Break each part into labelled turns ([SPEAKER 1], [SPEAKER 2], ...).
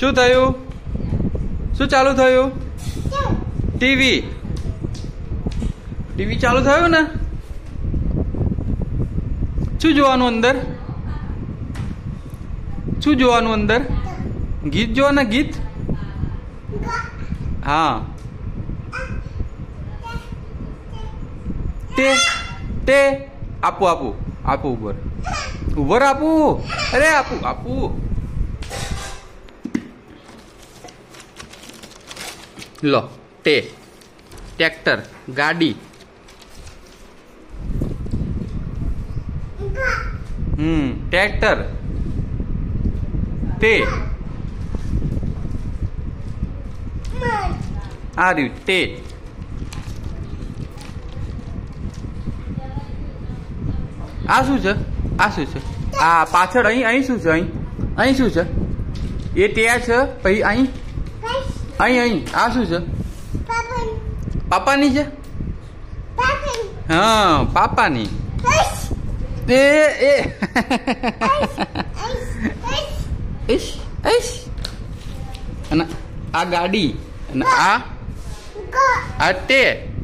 [SPEAKER 1] શું થયું? શું ચાલુ થયું? ટીવી ચાલુ થયું ને? શું જોવાનું અંદર? શું જોવાનું અંદર? ગીત જોવાના, ગીત. હા, તે આપું ઉભર આપું. અરે આપું. લો, ટ્રેક્ટર, ગાડી. ટ્રેક્ટર, આ રહ્યું તે. આ શું છે? આ પાછળ અહીં શું છે? અહીં શું છે? એ ત્યાં છે. પછી અહીં આ શું છે? પાપાની છે. હા, પાપાની. અને આ ગાડી, અને આ તે.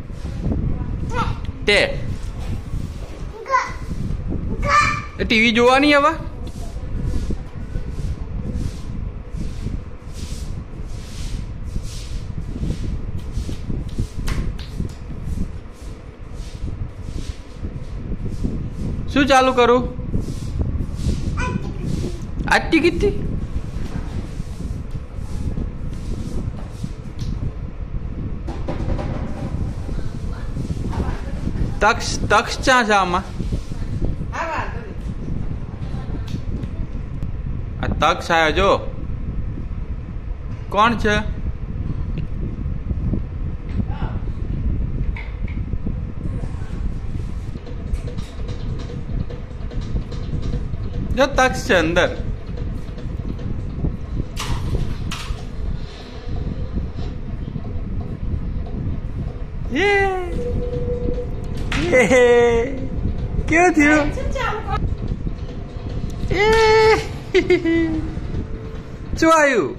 [SPEAKER 1] ટીવી જોવાની હવે. શું ચાલુ કરું? આટલી કીધી. તક્ષ ક્યાં છે આમાં? આ તક્ષ આવ્યો જો. કોણ છે? જો તક્ષ છે અંદર. કેવું થયું? શું આવ્યું?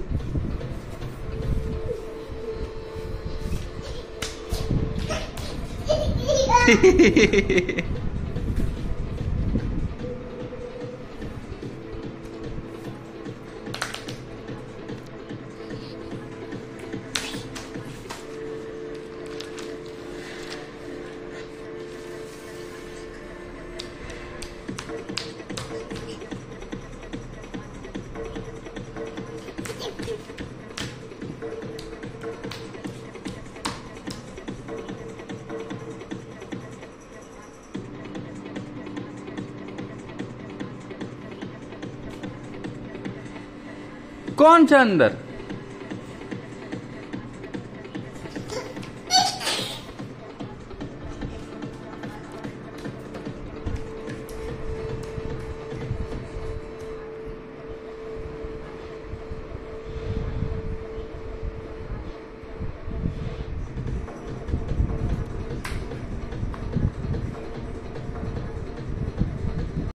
[SPEAKER 1] કોણ છે અંદર?